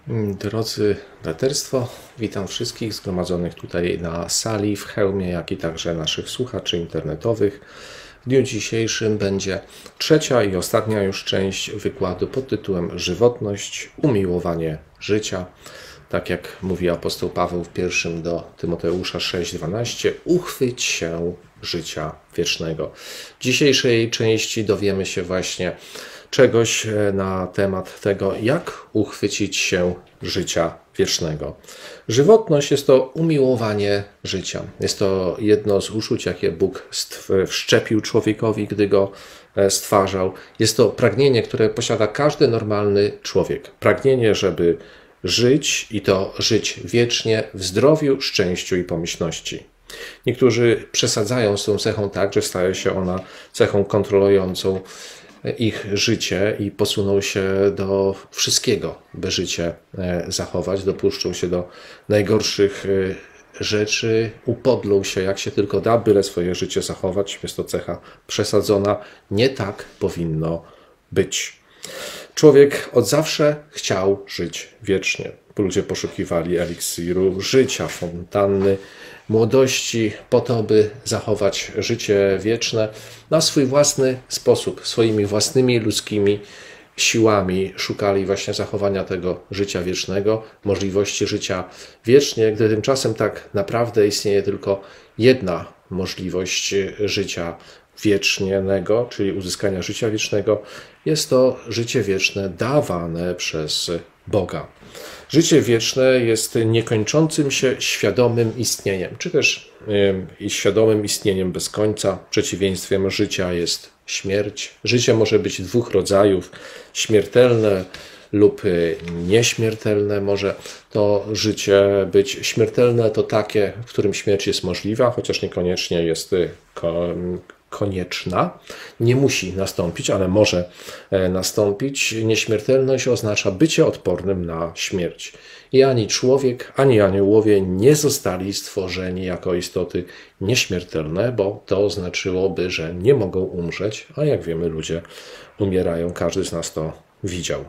Drodzy braterstwo, witam wszystkich zgromadzonych tutaj na sali w Chełmie, jak i także naszych słuchaczy internetowych. W dniu dzisiejszym będzie trzecia i ostatnia już część wykładu pod tytułem Żywotność, umiłowanie życia. Tak jak mówi apostoł Paweł w pierwszym do Tymoteusza 6:12, uchwyć się życia wiecznego. W dzisiejszej części dowiemy się właśnie czegoś na temat tego, jak uchwycić się życia wiecznego. Żywotność jest to umiłowanie życia. Jest to jedno z uczuć, jakie Bóg wszczepił człowiekowi, gdy go stwarzał. Jest to pragnienie, które posiada każdy normalny człowiek. Pragnienie, żeby żyć i to żyć wiecznie w zdrowiu, szczęściu i pomyślności. Niektórzy przesadzają z tą cechą tak, że staje się ona cechą kontrolującą ich życie i posuną się do wszystkiego, by życie zachować, dopuszczą się do najgorszych rzeczy, upodlą się jak się tylko da, byle swoje życie zachować. Jest to cecha przesadzona. Nie tak powinno być. Człowiek od zawsze chciał żyć wiecznie. Ludzie poszukiwali eliksiru życia, fontanny młodości po to, by zachować życie wieczne na swój własny sposób, swoimi własnymi ludzkimi siłami szukali właśnie zachowania tego życia wiecznego, możliwości życia wiecznie, gdy tymczasem tak naprawdę istnieje tylko jedna możliwość życia wiecznego, czyli uzyskania życia wiecznego. Jest to życie wieczne dawane przez Boga. Życie wieczne jest niekończącym się świadomym istnieniem, czy też świadomym istnieniem bez końca. Przeciwieństwem życia jest śmierć. Życie może być dwóch rodzajów: śmiertelne lub nieśmiertelne. Może to życie być śmiertelne, to takie, w którym śmierć jest możliwa, chociaż niekoniecznie jest konieczna, nie musi nastąpić, ale może nastąpić. Nieśmiertelność oznacza bycie odpornym na śmierć. I ani człowiek, ani aniołowie nie zostali stworzeni jako istoty nieśmiertelne, bo to znaczyłoby, że nie mogą umrzeć, a jak wiemy, ludzie umierają, każdy z nas to widział.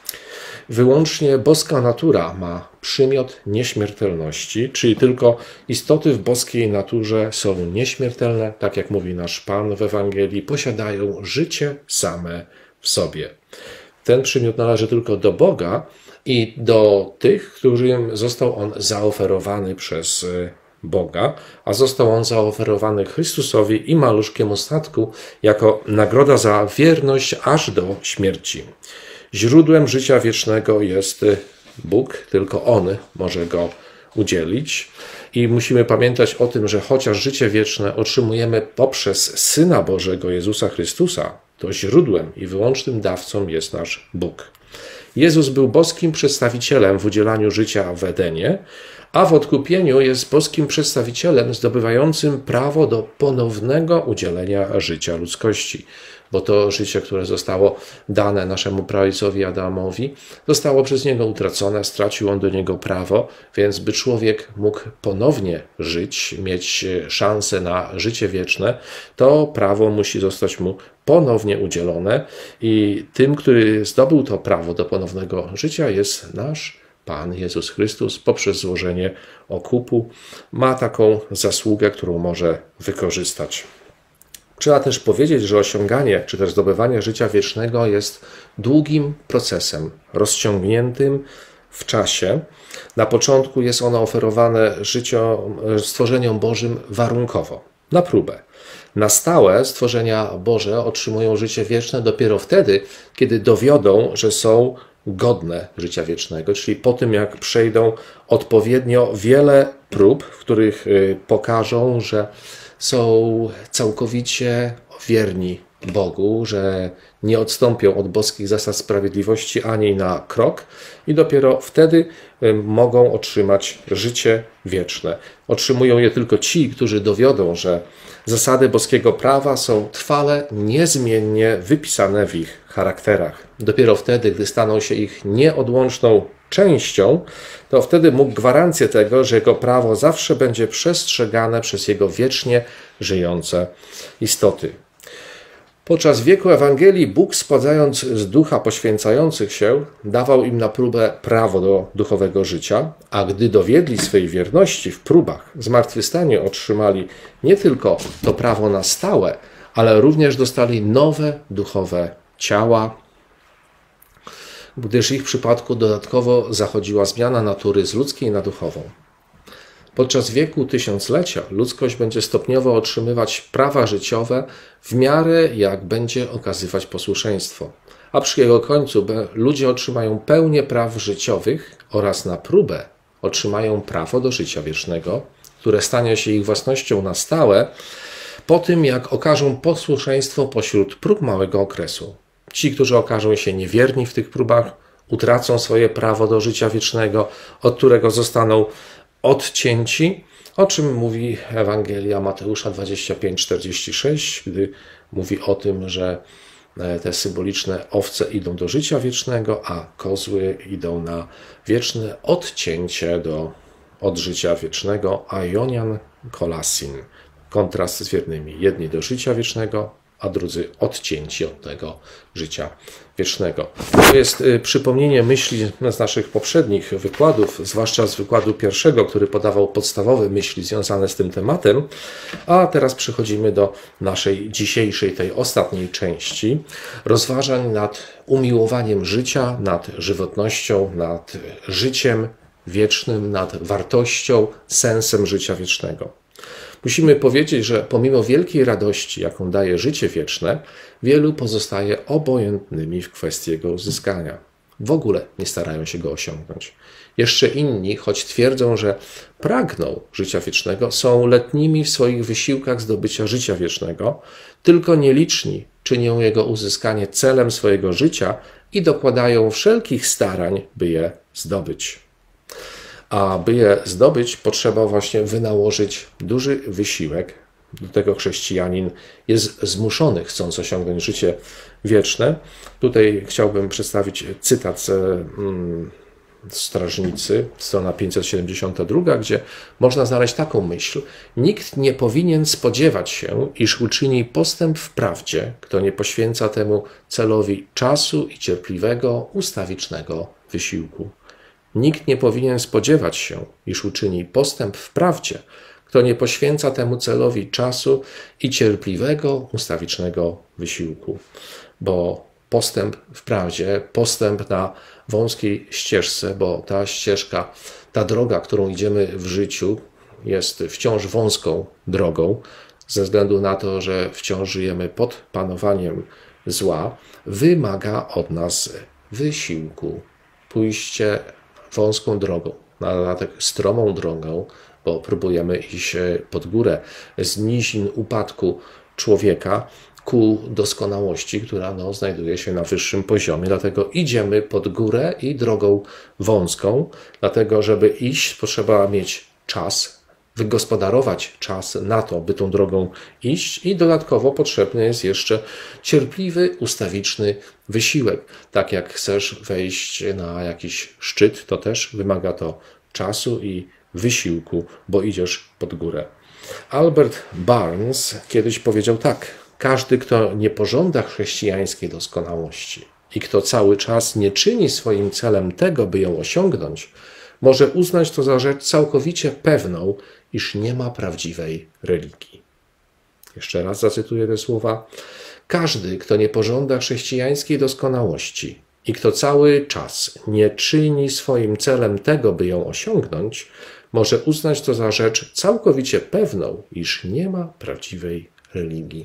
Wyłącznie boska natura ma przymiot nieśmiertelności, czyli tylko istoty w boskiej naturze są nieśmiertelne, tak jak mówi nasz Pan w Ewangelii, posiadają życie same w sobie. Ten przymiot należy tylko do Boga i do tych, którym został on zaoferowany przez Boga, a został on zaoferowany Chrystusowi i maluszkiemu statku jako nagroda za wierność aż do śmierci. Źródłem życia wiecznego jest Bóg, tylko On może go udzielić. I musimy pamiętać o tym, że chociaż życie wieczne otrzymujemy poprzez Syna Bożego Jezusa Chrystusa, to źródłem i wyłącznym dawcą jest nasz Bóg. Jezus był boskim przedstawicielem w udzielaniu życia w Edenie, a w odkupieniu jest boskim przedstawicielem zdobywającym prawo do ponownego udzielenia życia ludzkości. Bo to życie, które zostało dane naszemu praojcowi Adamowi, zostało przez niego utracone, stracił on do niego prawo, więc by człowiek mógł ponownie żyć, mieć szansę na życie wieczne, to prawo musi zostać mu ponownie udzielone i tym, który zdobył to prawo do ponownego życia, jest nasz Pan Jezus Chrystus. Poprzez złożenie okupu ma taką zasługę, którą może wykorzystać. Trzeba też powiedzieć, że osiąganie czy też zdobywanie życia wiecznego jest długim procesem, rozciągniętym w czasie. Na początku jest ono oferowane stworzeniom Bożym warunkowo, na próbę. Na stałe stworzenia Boże otrzymują życie wieczne dopiero wtedy, kiedy dowiodą, że są godne życia wiecznego, czyli po tym, jak przejdą odpowiednio wiele prób, w których pokażą, że są całkowicie wierni Bogu, że nie odstąpią od boskich zasad sprawiedliwości ani na krok i dopiero wtedy mogą otrzymać życie wieczne. Otrzymują je tylko ci, którzy dowiodą, że zasady boskiego prawa są trwale, niezmiennie wypisane w ich charakterach. Dopiero wtedy, gdy staną się ich nieodłączną częścią, to wtedy mógł gwarancję tego, że jego prawo zawsze będzie przestrzegane przez jego wiecznie żyjące istoty. Podczas wieku Ewangelii Bóg, składając z ducha poświęcających się, dawał im na próbę prawo do duchowego życia, a gdy dowiedli swej wierności w próbach, zmartwychwstanie otrzymali nie tylko to prawo na stałe, ale również dostali nowe duchowe ciała, gdyż w ich przypadku dodatkowo zachodziła zmiana natury z ludzkiej na duchową. Podczas wieku tysiąclecia ludzkość będzie stopniowo otrzymywać prawa życiowe w miarę jak będzie okazywać posłuszeństwo, a przy jego końcu ludzie otrzymają pełnię praw życiowych oraz na próbę otrzymają prawo do życia wiecznego, które stanie się ich własnością na stałe po tym, jak okażą posłuszeństwo pośród prób małego okresu. Ci, którzy okażą się niewierni w tych próbach, utracą swoje prawo do życia wiecznego, od którego zostaną odcięci, o czym mówi Ewangelia Mateusza 25:46, gdy mówi o tym, że te symboliczne owce idą do życia wiecznego, a kozły idą na wieczne odcięcie od życia wiecznego, aionian kolasin. Kontrast z wiernymi. Jedni do życia wiecznego, a drudzy odcięci od tego życia wiecznego. To jest przypomnienie myśli z naszych poprzednich wykładów, zwłaszcza z wykładu pierwszego, który podawał podstawowe myśli związane z tym tematem, a teraz przechodzimy do naszej dzisiejszej, tej ostatniej części rozważań nad umiłowaniem życia, nad żywotnością, nad życiem wiecznym, nad wartością, sensem życia wiecznego. Musimy powiedzieć, że pomimo wielkiej radości, jaką daje życie wieczne, wielu pozostaje obojętnymi w kwestii jego uzyskania. W ogóle nie starają się go osiągnąć. Jeszcze inni, choć twierdzą, że pragną życia wiecznego, są letnimi w swoich wysiłkach zdobycia życia wiecznego, tylko nieliczni czynią jego uzyskanie celem swojego życia i dokładają wszelkich starań, by je zdobyć. A by je zdobyć, potrzeba właśnie wynałożyć duży wysiłek. Do tego chrześcijanin jest zmuszony, chcąc osiągnąć życie wieczne. Tutaj chciałbym przedstawić cytat z Strażnicy, strona 572, gdzie można znaleźć taką myśl. Nikt nie powinien spodziewać się, iż uczyni postęp w prawdzie, kto nie poświęca temu celowi czasu i cierpliwego, ustawicznego wysiłku. Nikt nie powinien spodziewać się, iż uczyni postęp w prawdzie, kto nie poświęca temu celowi czasu i cierpliwego, ustawicznego wysiłku. Bo postęp w prawdzie, postęp na wąskiej ścieżce, bo ta ścieżka, ta droga, którą idziemy w życiu, jest wciąż wąską drogą, ze względu na to, że wciąż żyjemy pod panowaniem zła, wymaga od nas wysiłku. Pójście wąską drogą, na tak stromą drogą, bo próbujemy iść pod górę z nizin upadku człowieka ku doskonałości, która znajduje się na wyższym poziomie. Dlatego idziemy pod górę i drogą wąską, dlatego żeby iść, potrzeba mieć czas, wygospodarować czas na to, by tą drogą iść i dodatkowo potrzebny jest jeszcze cierpliwy, ustawiczny wysiłek. Tak jak chcesz wejść na jakiś szczyt, to też wymaga to czasu i wysiłku, bo idziesz pod górę. Albert Barnes kiedyś powiedział tak: każdy, kto nie pożąda chrześcijańskiej doskonałości i kto cały czas nie czyni swoim celem tego, by ją osiągnąć, może uznać to za rzecz całkowicie pewną, iż nie ma prawdziwej religii. Jeszcze raz zacytuję te słowa. Każdy, kto nie pożąda chrześcijańskiej doskonałości i kto cały czas nie czyni swoim celem tego, by ją osiągnąć, może uznać to za rzecz całkowicie pewną, iż nie ma prawdziwej religii.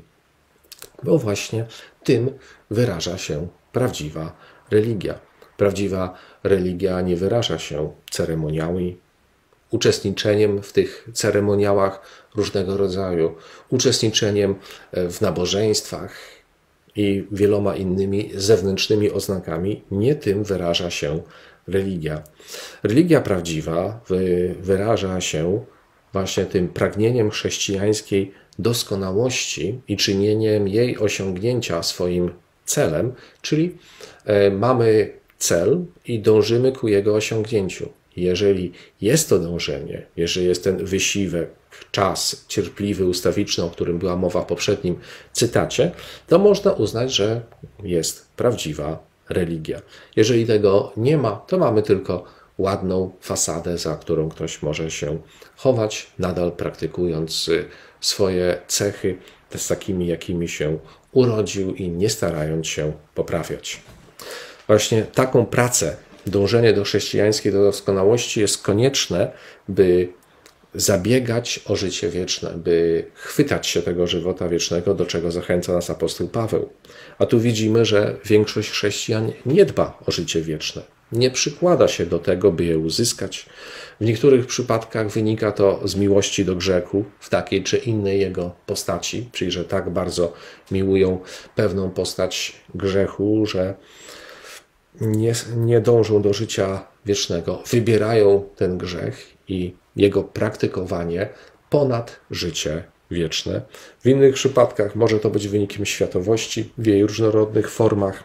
Bo właśnie tym wyraża się prawdziwa religia. Prawdziwa religia nie wyraża się ceremoniałami, uczestniczeniem w tych ceremoniałach różnego rodzaju, uczestniczeniem w nabożeństwach i wieloma innymi zewnętrznymi oznakami. Nie tym wyraża się religia. Religia prawdziwa wyraża się właśnie tym pragnieniem chrześcijańskiej doskonałości i czynieniem jej osiągnięcia swoim celem, czyli mamy cel i dążymy ku jego osiągnięciu. Jeżeli jest to dążenie, jeżeli jest ten wysiłek, czas cierpliwy, ustawiczny, o którym była mowa w poprzednim cytacie, to można uznać, że jest prawdziwa religia. Jeżeli tego nie ma, to mamy tylko ładną fasadę, za którą ktoś może się chować, nadal praktykując swoje cechy, z takimi, jakimi się urodził i nie starając się poprawiać. Właśnie taką pracę, dążenie do chrześcijańskiej doskonałości jest konieczne, by zabiegać o życie wieczne, by chwytać się tego żywota wiecznego, do czego zachęca nas apostoł Paweł. A tu widzimy, że większość chrześcijan nie dba o życie wieczne, nie przykłada się do tego, by je uzyskać. W niektórych przypadkach wynika to z miłości do grzechu w takiej czy innej jego postaci, czyli że tak bardzo miłują pewną postać grzechu, że nie dążą do życia wiecznego, wybierają ten grzech i jego praktykowanie ponad życie wieczne. W innych przypadkach może to być wynikiem światowości w jej różnorodnych formach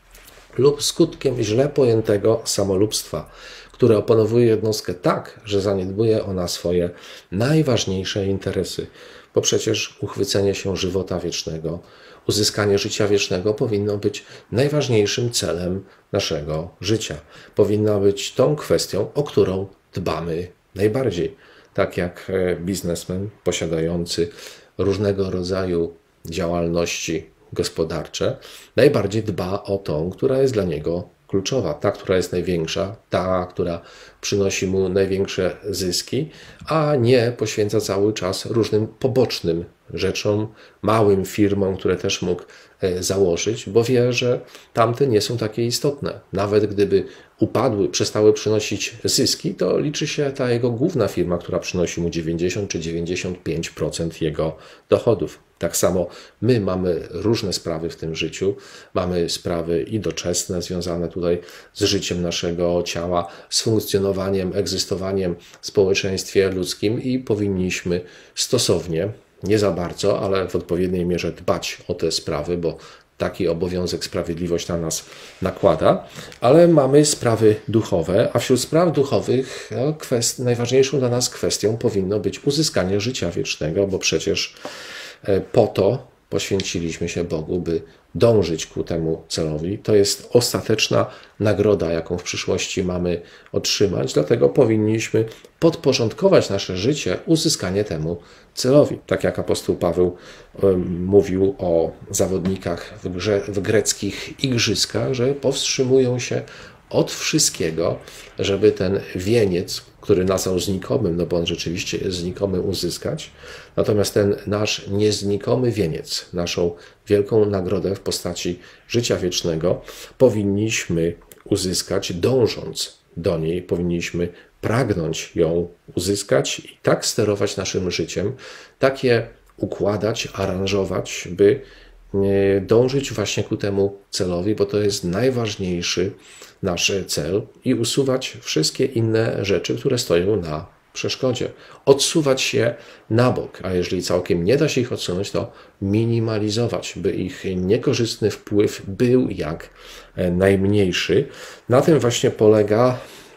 lub skutkiem źle pojętego samolubstwa, które opanowuje jednostkę tak, że zaniedbuje ona swoje najważniejsze interesy, bo przecież uchwycenie się żywota wiecznego, uzyskanie życia wiecznego powinno być najważniejszym celem naszego życia. Powinna być tą kwestią, o którą dbamy najbardziej. Tak jak biznesmen posiadający różnego rodzaju działalności gospodarcze najbardziej dba o tą, która jest dla niego kluczowa, ta, która jest największa, ta, która przynosi mu największe zyski, a nie poświęca cały czas różnym pobocznym rzeczom, małym firmom, które też mógł założyć, bo wie, że tamte nie są takie istotne. Nawet gdyby upadły, przestały przynosić zyski, to liczy się ta jego główna firma, która przynosi mu 90 czy 95% jego dochodów. Tak samo my mamy różne sprawy w tym życiu. Mamy sprawy i doczesne, związane tutaj z życiem naszego ciała, z funkcjonowaniem, egzystowaniem w społeczeństwie ludzkim i powinniśmy stosownie, nie za bardzo, ale w odpowiedniej mierze dbać o te sprawy, bo taki obowiązek sprawiedliwość na nas nakłada, ale mamy sprawy duchowe, a wśród spraw duchowych najważniejszą dla nas kwestią powinno być uzyskanie życia wiecznego, bo przecież po to poświęciliśmy się Bogu, by dążyć ku temu celowi. To jest ostateczna nagroda, jaką w przyszłości mamy otrzymać, dlatego powinniśmy podporządkować nasze życie uzyskanie temu celowi. Tak jak apostoł Paweł mówił o zawodnikach w greckich igrzyskach, że powstrzymują się od wszystkiego, żeby ten wieniec, który nazwał znikomym, no bo on rzeczywiście jest znikomy, uzyskać. Natomiast ten nasz nieznikomy wieniec, naszą wielką nagrodę w postaci życia wiecznego powinniśmy uzyskać, dążąc do niej, powinniśmy pragnąć ją uzyskać i tak sterować naszym życiem, tak je układać, aranżować, by dążyć właśnie ku temu celowi, bo to jest najważniejszy nasz cel i usuwać wszystkie inne rzeczy, które stoją na przeszkodzie. Odsuwać je na bok, a jeżeli całkiem nie da się ich odsunąć, to minimalizować, by ich niekorzystny wpływ był jak najmniejszy. Na tym właśnie polega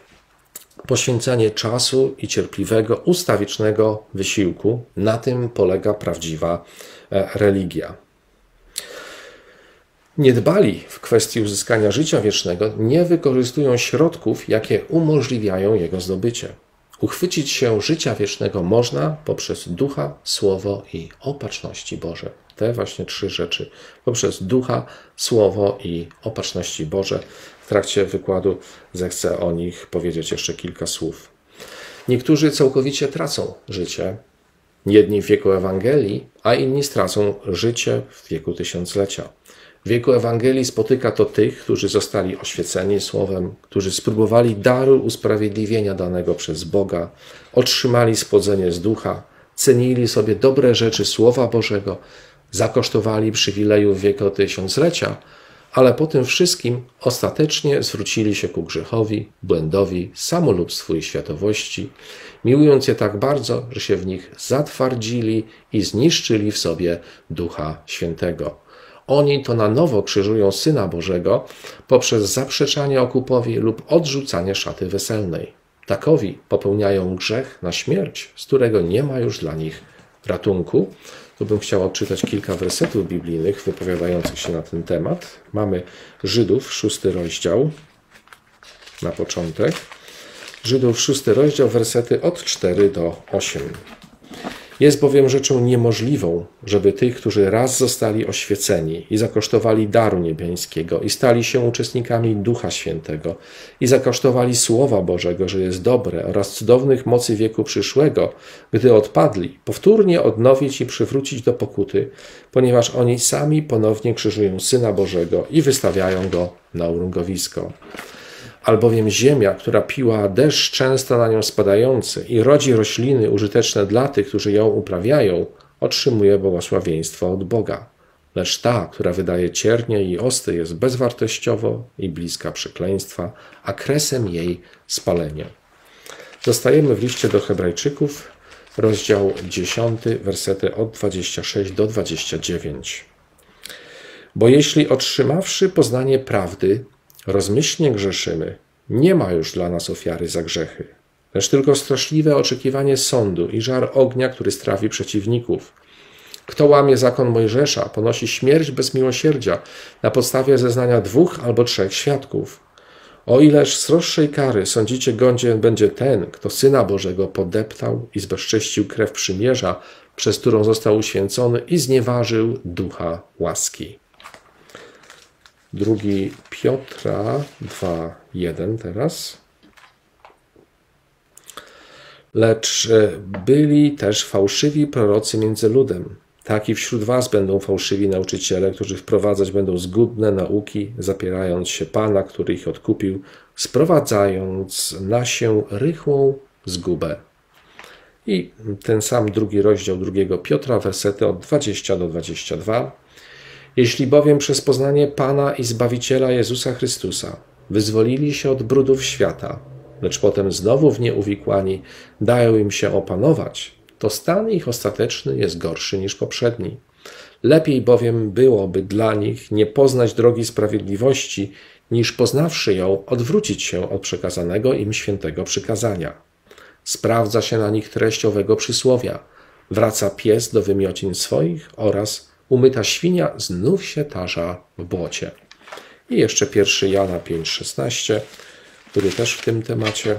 poświęcanie czasu i cierpliwego, ustawicznego wysiłku. Na tym polega prawdziwa religia. Niedbali w kwestii uzyskania życia wiecznego nie wykorzystują środków, jakie umożliwiają jego zdobycie. Uchwycić się życia wiecznego można poprzez ducha, słowo i opatrzności Boże. Te właśnie trzy rzeczy. Poprzez ducha, słowo i opatrzności Boże. W trakcie wykładu zechcę o nich powiedzieć jeszcze kilka słów. Niektórzy całkowicie tracą życie, jedni w wieku Ewangelii, a inni stracą życie w wieku tysiąclecia. W wieku Ewangelii spotyka to tych, którzy zostali oświeceni Słowem, którzy spróbowali daru usprawiedliwienia danego przez Boga, otrzymali spłodzenie z ducha, cenili sobie dobre rzeczy Słowa Bożego, zakosztowali przywilejów wieku tysiąclecia, ale po tym wszystkim ostatecznie zwrócili się ku grzechowi, błędowi, samolubstwu i światowości, miłując je tak bardzo, że się w nich zatwardzili i zniszczyli w sobie Ducha Świętego. Oni to na nowo krzyżują Syna Bożego poprzez zaprzeczanie okupowi lub odrzucanie szaty weselnej. Takowi popełniają grzech na śmierć, z którego nie ma już dla nich ratunku. Tu bym chciał odczytać kilka wersetów biblijnych wypowiadających się na ten temat. Mamy Żydów, 6 rozdział, na początek. Żydów, 6 rozdział, wersety od 4 do 8. Jest bowiem rzeczą niemożliwą, żeby tych, którzy raz zostali oświeceni i zakosztowali daru niebiańskiego i stali się uczestnikami Ducha Świętego i zakosztowali Słowa Bożego, że jest dobre, oraz cudownych mocy wieku przyszłego, gdy odpadli, powtórnie odnowić i przywrócić do pokuty, ponieważ oni sami ponownie krzyżują Syna Bożego i wystawiają Go na urągowisko. Albowiem ziemia, która piła deszcz często na nią spadający i rodzi rośliny użyteczne dla tych, którzy ją uprawiają, otrzymuje błogosławieństwo od Boga. Lecz ta, która wydaje ciernie i osty, jest bezwartościowo i bliska przekleństwa, a kresem jej spalenie. Zostajemy w liście do Hebrajczyków, rozdział 10, wersety od 26 do 29. Bo jeśli otrzymawszy poznanie prawdy, rozmyślnie grzeszymy, nie ma już dla nas ofiary za grzechy, lecz tylko straszliwe oczekiwanie sądu i żar ognia, który strawi przeciwników. Kto łamie zakon Mojżesza, ponosi śmierć bez miłosierdzia na podstawie zeznania 2 albo 3 świadków. O ileż sroższej kary sądzicie godzien będzie ten, kto Syna Bożego podeptał i zbezcześcił krew przymierza, przez którą został uświęcony i znieważył ducha łaski. 2 Piotra 2:1 teraz. Lecz byli też fałszywi prorocy między ludem. Tak i wśród was będą fałszywi nauczyciele, którzy wprowadzać będą zgubne nauki, zapierając się Pana, który ich odkupił, sprowadzając na się rychłą zgubę. I ten sam 2 rozdział 2 Piotra, wersety od 20 do 22. Jeśli bowiem przez poznanie Pana i Zbawiciela Jezusa Chrystusa wyzwolili się od brudów świata, lecz potem znowu w nie uwikłani dają im się opanować, to stan ich ostateczny jest gorszy niż poprzedni. Lepiej bowiem byłoby dla nich nie poznać drogi sprawiedliwości, niż poznawszy ją, odwrócić się od przekazanego im świętego przykazania. Sprawdza się na nich treść owego przysłowia. Wraca pies do wymiocin swoich oraz umyta świnia znów się tarza w błocie. I jeszcze 1 Jana 5,16, który też w tym temacie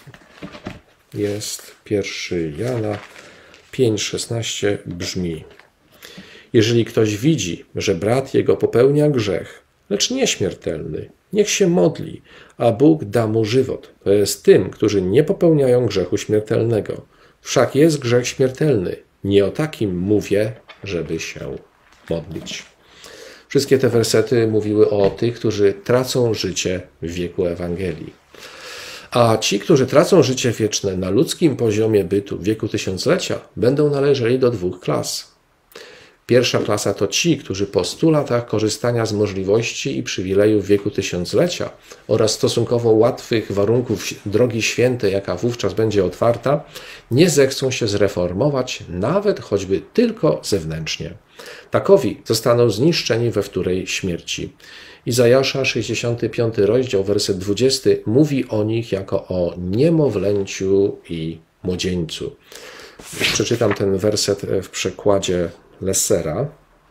jest. 1 Jana 5,16 brzmi: jeżeli ktoś widzi, że brat jego popełnia grzech, lecz nieśmiertelny, niech się modli, a Bóg da mu żywot. To jest tym, którzy nie popełniają grzechu śmiertelnego. Wszak jest grzech śmiertelny. Nie o takim mówię, żeby się modlić. Wszystkie te wersety mówiły o tych, którzy tracą życie w wieku Ewangelii. A ci, którzy tracą życie wieczne na ludzkim poziomie bytu w wieku tysiąclecia, będą należeli do 2 klas. Pierwsza klasa to ci, którzy po 100 latach korzystania z możliwości i przywilejów wieku tysiąclecia oraz stosunkowo łatwych warunków drogi świętej, jaka wówczas będzie otwarta, nie zechcą się zreformować, nawet choćby tylko zewnętrznie. Takowi zostaną zniszczeni we wtórej śmierci. Izajasza 65 rozdział, werset 20 mówi o nich jako o niemowlęciu i młodzieńcu. Przeczytam ten werset w przekładzie Lessera,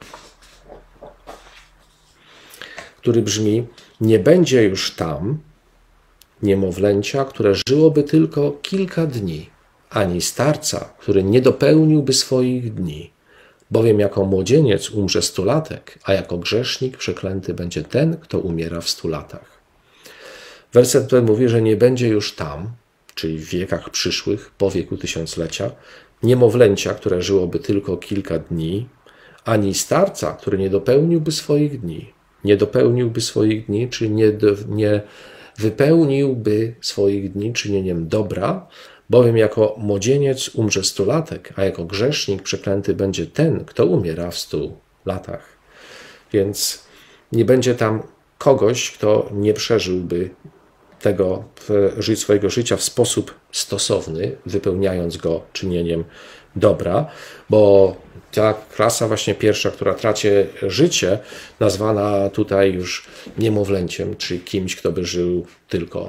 który brzmi: nie będzie już tam niemowlęcia, które żyłoby tylko kilka dni, ani starca, który nie dopełniłby swoich dni. Bowiem jako młodzieniec umrze 100-latek, a jako grzesznik przeklęty będzie ten, kto umiera w 100 latach. Werset ten mówi, że nie będzie już tam, czyli w wiekach przyszłych, po wieku tysiąclecia, niemowlęcia, które żyłoby tylko kilka dni, ani starca, który nie dopełniłby swoich dni. Nie dopełniłby swoich dni, czyli nie wypełniłby swoich dni czynieniem dobra, bowiem jako młodzieniec umrze 100-latek, a jako grzesznik przeklęty będzie ten, kto umiera w 100 latach. Więc nie będzie tam kogoś, kto nie przeżyłby swojego życia w sposób stosowny, wypełniając go czynieniem dobra, bo ta klasa właśnie pierwsza, która traci życie, nazwana tutaj już niemowlęciem, czyli kimś, kto by żył tylko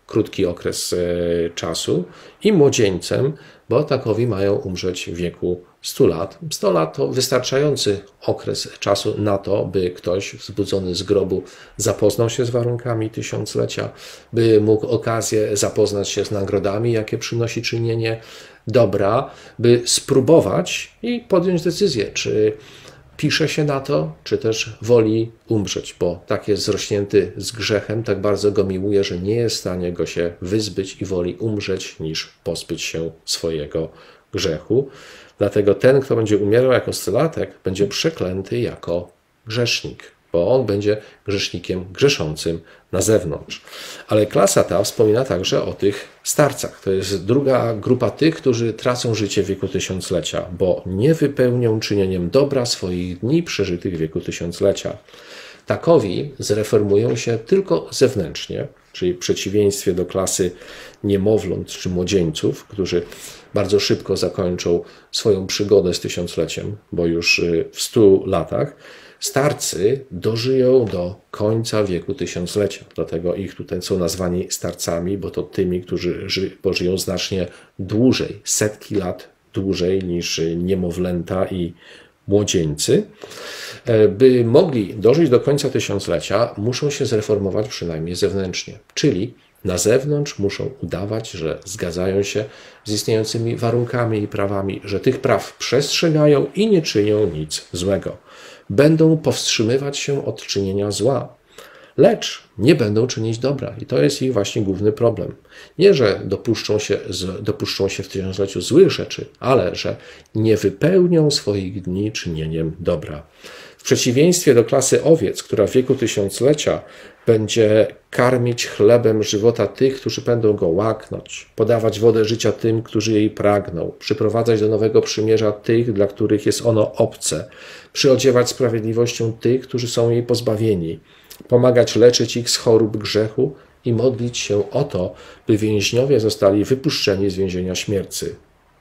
krótki okres czasu, i młodzieńcem, bo takowi mają umrzeć w wieku 100 lat. 100 lat to wystarczający okres czasu na to, by ktoś wzbudzony z grobu zapoznał się z warunkami tysiąclecia, by mógł okazję zapoznać się z nagrodami, jakie przynosi czynienie dobra, by spróbować i podjąć decyzję, czy pisze się na to, czy też woli umrzeć, bo tak jest zrośnięty z grzechem, tak bardzo go miłuje, że nie jest w stanie go się wyzbyć i woli umrzeć, niż pozbyć się swojego grzechu. Dlatego ten, kto będzie umierał jako stolatek, będzie przeklęty jako grzesznik, bo on będzie grzesznikiem grzeszącym na zewnątrz. Ale klasa ta wspomina także o tych starcach. To jest druga grupa tych, którzy tracą życie w wieku tysiąclecia, bo nie wypełnią czynieniem dobra swoich dni przeżytych w wieku tysiąclecia. Takowi zreformują się tylko zewnętrznie, czyli w przeciwieństwie do klasy niemowląt czy młodzieńców, którzy bardzo szybko zakończą swoją przygodę z tysiącleciem, bo już w 100 latach starcy dożyją do końca wieku tysiąclecia. Dlatego ich tutaj są nazwani starcami, bo to tymi, którzy pożyją znacznie dłużej, setki lat dłużej niż niemowlęta i młodzieńcy. By mogli dożyć do końca tysiąclecia, muszą się zreformować przynajmniej zewnętrznie, czyli na zewnątrz muszą udawać, że zgadzają się z istniejącymi warunkami i prawami, że tych praw przestrzegają i nie czynią nic złego. Będą powstrzymywać się od czynienia zła, lecz nie będą czynić dobra. I to jest ich właśnie główny problem. Nie, że dopuszczą się w tysiącleciu złych rzeczy, ale że nie wypełnią swoich dni czynieniem dobra. W przeciwieństwie do klasy owiec, która w wieku tysiąclecia będzie karmić chlebem żywota tych, którzy będą go łaknąć, podawać wodę życia tym, którzy jej pragną, przyprowadzać do nowego przymierza tych, dla których jest ono obce, przyodziewać sprawiedliwością tych, którzy są jej pozbawieni, pomagać leczyć ich z chorób grzechu i modlić się o to, by więźniowie zostali wypuszczeni z więzienia śmierci.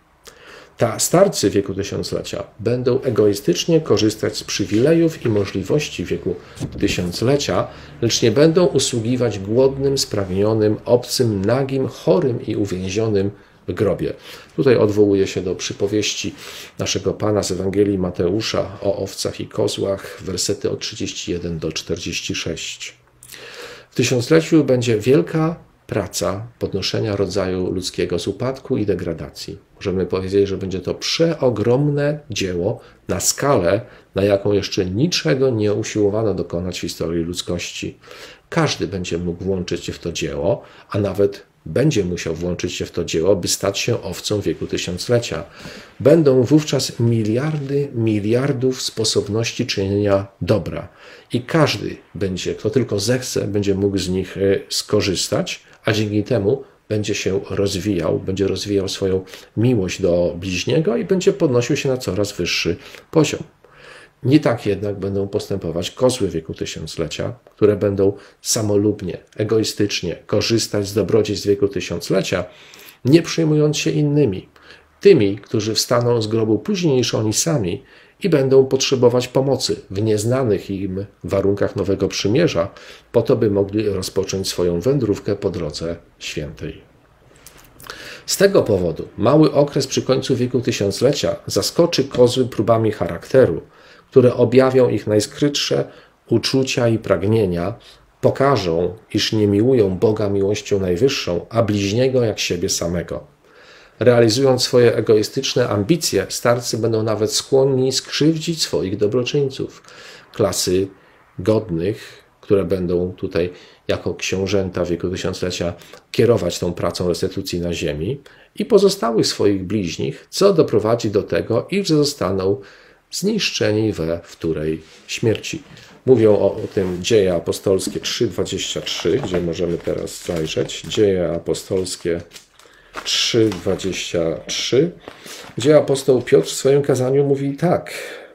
Starcy wieku tysiąclecia będą egoistycznie korzystać z przywilejów i możliwości wieku tysiąclecia, lecz nie będą usługiwać głodnym, spragnionym, obcym, nagim, chorym i uwięzionym w grobie. Tutaj odwołuje się do przypowieści naszego Pana z Ewangelii Mateusza o owcach i kozłach, wersety od 31 do 46. W tysiącleciu będzie wielka praca podnoszenia rodzaju ludzkiego z upadku i degradacji. Możemy powiedzieć, że będzie to przeogromne dzieło na skalę, na jaką jeszcze niczego nie usiłowano dokonać w historii ludzkości. Każdy będzie mógł włączyć się w to dzieło, a nawet będzie musiał włączyć się w to dzieło, by stać się owcą wieku tysiąclecia. Będą wówczas miliardów sposobności czynienia dobra. I każdy kto tylko zechce, będzie mógł z nich skorzystać, a dzięki temu będzie się rozwijał, będzie rozwijał swoją miłość do bliźniego i będzie podnosił się na coraz wyższy poziom. Nie tak jednak będą postępować kozły wieku tysiąclecia, które będą samolubnie, egoistycznie korzystać z dobrodziejstw wieku tysiąclecia, nie przejmując się innymi, tymi, którzy wstaną z grobu później niż oni sami i będą potrzebować pomocy w nieznanych im warunkach nowego przymierza, po to, by mogli rozpocząć swoją wędrówkę po drodze świętej. Z tego powodu mały okres przy końcu wieku tysiąclecia zaskoczy kozły próbami charakteru, które objawią ich najskrytsze uczucia i pragnienia, pokażą, iż nie miłują Boga miłością najwyższą, a bliźniego jak siebie samego. Realizując swoje egoistyczne ambicje, starcy będą nawet skłonni skrzywdzić swoich dobroczyńców, klasy godnych, które będą tutaj jako książęta wieku tysiąclecia kierować tą pracą restytucji na ziemi, i pozostałych swoich bliźnich, co doprowadzi do tego, iż zostaną zniszczeni we wtórej śmierci. Mówią o tym Dzieje Apostolskie 3:23, gdzie możemy teraz zajrzeć. Dzieje Apostolskie 3:23, gdzie apostoł Piotr w swoim kazaniu mówi tak: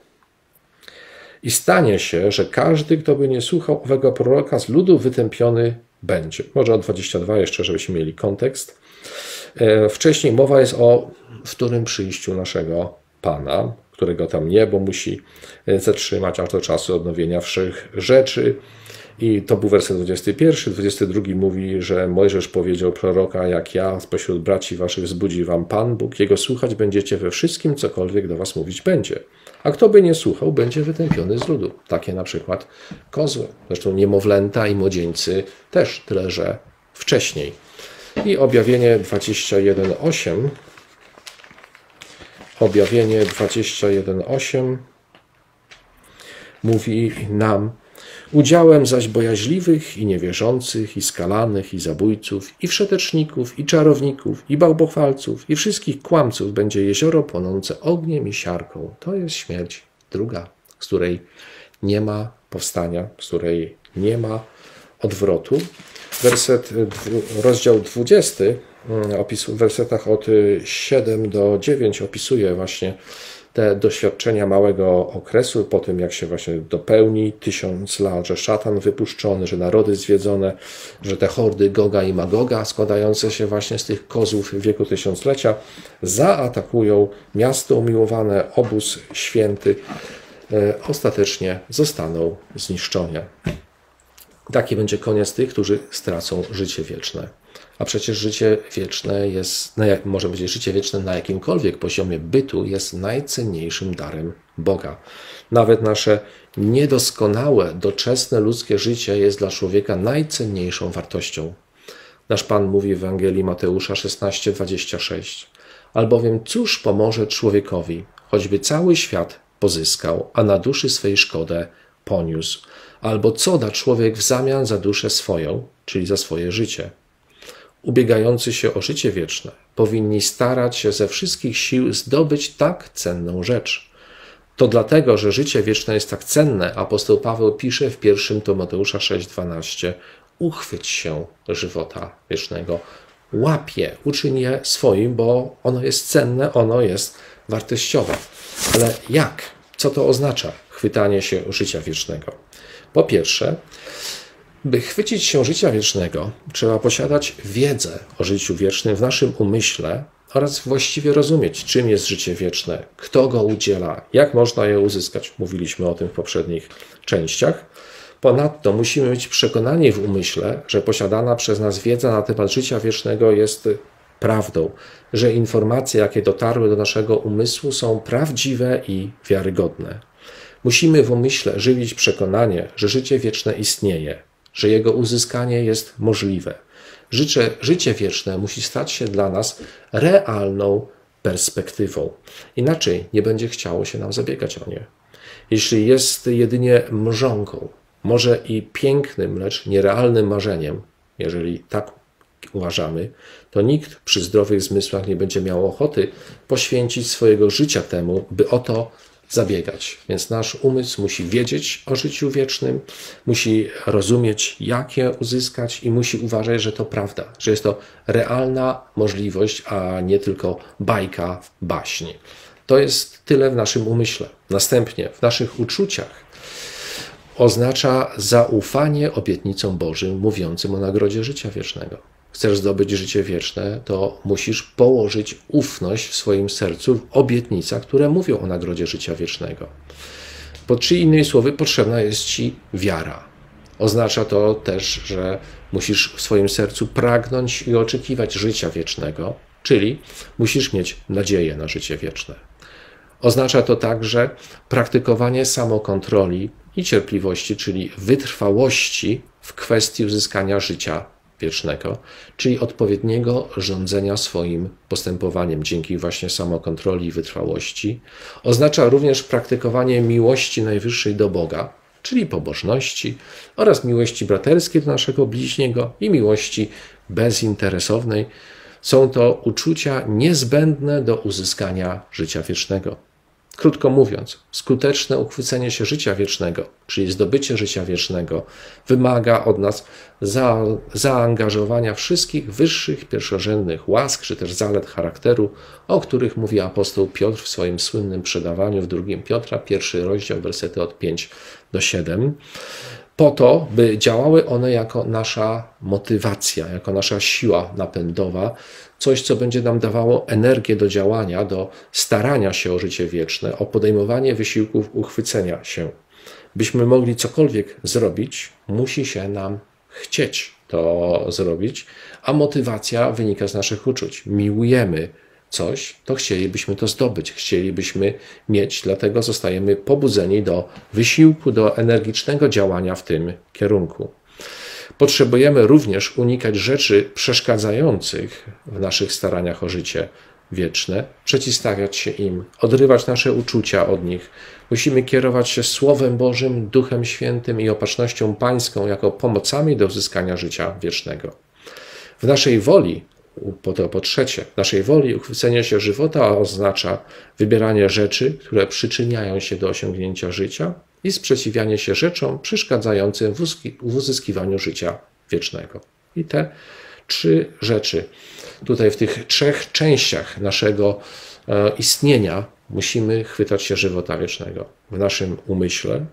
i stanie się, że każdy, kto by nie słuchał owego proroka, z ludu wytępiony będzie. Może o 22 jeszcze, żebyśmy mieli kontekst. Wcześniej mowa jest o wtórnym przyjściu naszego Pana, którego tam niebo musi zatrzymać aż do czasu odnowienia wszech rzeczy. I to był werset 21. 22 mówi, że Mojżesz powiedział proroka, jak ja spośród braci waszych wzbudzi wam Pan Bóg, Jego słuchać będziecie we wszystkim, cokolwiek do was mówić będzie. A kto by nie słuchał, będzie wytępiony z ludu. Takie na przykład kozły. Zresztą niemowlęta i młodzieńcy też, tyle że wcześniej. I Objawienie 21:8. Objawienie 21:8 mówi nam: udziałem zaś bojaźliwych i niewierzących, i skalanych, i zabójców, i wszeteczników, i czarowników, i bałwochwalców, i wszystkich kłamców będzie jezioro płonące ogniem i siarką. To jest śmierć druga, z której nie ma powstania, z której nie ma odwrotu. Rozdział 20, w wersetach od 7 do 9 opisuje właśnie te doświadczenia małego okresu, po tym jak się właśnie dopełni 1000 lat, że szatan wypuszczony, że narody zwiedzone, że te hordy Goga i Magoga składające się właśnie z tych kozłów w wieku tysiąclecia zaatakują miasto umiłowane, obóz święty, ostatecznie zostaną zniszczone. Taki będzie koniec tych, którzy stracą życie wieczne. A przecież życie wieczne jest, może być życie wieczne na jakimkolwiek poziomie bytu, jest najcenniejszym darem Boga. Nawet nasze niedoskonałe, doczesne ludzkie życie jest dla człowieka najcenniejszą wartością. Nasz Pan mówi w Ewangelii Mateusza 16:26. Albowiem cóż pomoże człowiekowi, choćby cały świat pozyskał, a na duszy swej szkodę poniósł? Albo co da człowiek w zamian za duszę swoją, czyli za swoje życie? Ubiegający się o życie wieczne powinni starać się ze wszystkich sił zdobyć tak cenną rzecz. To dlatego, że życie wieczne jest tak cenne, apostoł Paweł pisze w 1 Tymoteusza 6:12: uchwyć się żywota wiecznego, łap je, uczyń je swoim, bo ono jest cenne, ono jest wartościowe. Ale jak? Co to oznacza chwytanie się życia wiecznego? Po pierwsze, by chwycić się życia wiecznego, trzeba posiadać wiedzę o życiu wiecznym w naszym umyśle oraz właściwie rozumieć, czym jest życie wieczne, kto go udziela, jak można je uzyskać. Mówiliśmy o tym w poprzednich częściach. Ponadto musimy mieć przekonanie w umyśle, że posiadana przez nas wiedza na temat życia wiecznego jest prawdą, że informacje, jakie dotarły do naszego umysłu, są prawdziwe i wiarygodne. Musimy w umyśle żywić przekonanie, że życie wieczne istnieje, że jego uzyskanie jest możliwe. Życie wieczne musi stać się dla nas realną perspektywą. Inaczej nie będzie chciało się nam zabiegać o nie. Jeśli jest jedynie mrzonką, może i pięknym, lecz nierealnym marzeniem, jeżeli tak uważamy, to nikt przy zdrowych zmysłach nie będzie miał ochoty poświęcić swojego życia temu, by o to zabiegać. Więc nasz umysł musi wiedzieć o życiu wiecznym, musi rozumieć, jak je uzyskać i musi uważać, że to prawda, że jest to realna możliwość, a nie tylko bajka, baśń. To jest tyle w naszym umyśle. Następnie w naszych uczuciach oznacza zaufanie obietnicom Bożym mówiącym o nagrodzie życia wiecznego. Chcesz zdobyć życie wieczne, to musisz położyć ufność w swoim sercu w obietnicach, które mówią o nagrodzie życia wiecznego. Czy innymi słowy, potrzebna jest ci wiara. Oznacza to też, że musisz w swoim sercu pragnąć i oczekiwać życia wiecznego, czyli musisz mieć nadzieję na życie wieczne. Oznacza to także praktykowanie samokontroli i cierpliwości, czyli wytrwałości w kwestii uzyskania życia wiecznego, czyli odpowiedniego rządzenia swoim postępowaniem dzięki właśnie samokontroli i wytrwałości. Oznacza również praktykowanie miłości najwyższej do Boga, czyli pobożności oraz miłości braterskiej do naszego bliźniego i miłości bezinteresownej. Są to uczucia niezbędne do uzyskania życia wiecznego. Krótko mówiąc, skuteczne uchwycenie się życia wiecznego, czyli zdobycie życia wiecznego, wymaga od nas zaangażowania wszystkich wyższych, pierwszorzędnych łask, czy też zalet charakteru, o których mówi apostoł Piotr w swoim słynnym przedawaniu w 2 Piotra, 1 rozdział, wersety od 5 do 7, po to, by działały one jako nasza motywacja, jako nasza siła napędowa, coś, co będzie nam dawało energię do działania, do starania się o życie wieczne, o podejmowanie wysiłków uchwycenia się. byśmy mogli cokolwiek zrobić, musi się nam chcieć to zrobić, a motywacja wynika z naszych uczuć. Miłujemy coś, to chcielibyśmy to zdobyć, chcielibyśmy mieć, dlatego zostajemy pobudzeni do wysiłku, do energicznego działania w tym kierunku. Potrzebujemy również unikać rzeczy przeszkadzających w naszych staraniach o życie wieczne, przeciwstawiać się im, odrywać nasze uczucia od nich. Musimy kierować się Słowem Bożym, Duchem Świętym i opatrznością Pańską jako pomocami do uzyskania życia wiecznego. W naszej woli, po trzecie, w naszej woli uchwycenie się żywota oznacza wybieranie rzeczy, które przyczyniają się do osiągnięcia życia i sprzeciwianie się rzeczom przeszkadzającym w uzyskiwaniu życia wiecznego. I te trzy rzeczy, tutaj w tych trzech częściach naszego istnienia musimy chwytać się żywota wiecznego. W naszym umyśle,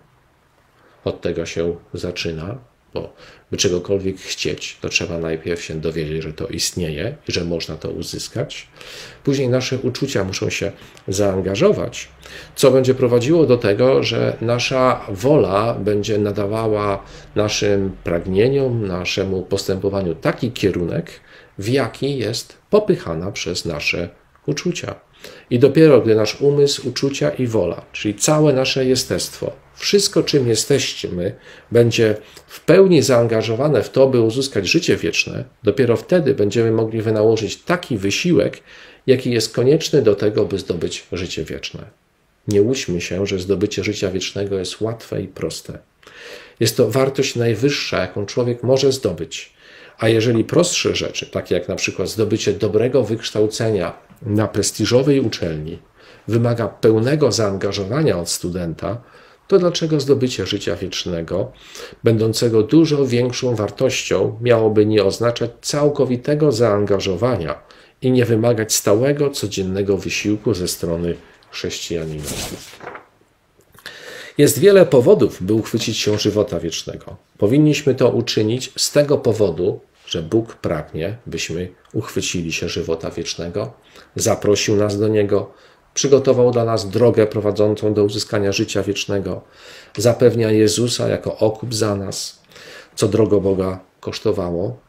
od tego się zaczyna, bo by czegokolwiek chcieć, to trzeba najpierw się dowiedzieć, że to istnieje i że można to uzyskać. Później nasze uczucia muszą się zaangażować, co będzie prowadziło do tego, że nasza wola będzie nadawała naszym pragnieniom, naszemu postępowaniu taki kierunek, w jaki jest popychana przez nasze uczucia. I dopiero gdy nasz umysł, uczucia i wola, czyli całe nasze jestestwo, wszystko czym jesteśmy, będzie w pełni zaangażowane w to, by uzyskać życie wieczne, dopiero wtedy będziemy mogli wynałożyć taki wysiłek, jaki jest konieczny do tego, by zdobyć życie wieczne. Nie łudźmy się, że zdobycie życia wiecznego jest łatwe i proste. Jest to wartość najwyższa, jaką człowiek może zdobyć. A jeżeli prostsze rzeczy, takie jak na przykład zdobycie dobrego wykształcenia na prestiżowej uczelni, wymaga pełnego zaangażowania od studenta, to dlaczego zdobycie życia wiecznego, będącego dużo większą wartością, miałoby nie oznaczać całkowitego zaangażowania i nie wymagać stałego, codziennego wysiłku ze strony chrześcijanina? Jest wiele powodów, by uchwycić się żywota wiecznego. Powinniśmy to uczynić z tego powodu, że Bóg pragnie, byśmy uchwycili się żywota wiecznego, zaprosił nas do Niego, przygotował dla nas drogę prowadzącą do uzyskania życia wiecznego, zapewnia Jezusa jako okup za nas, co drogo Boga kosztowało,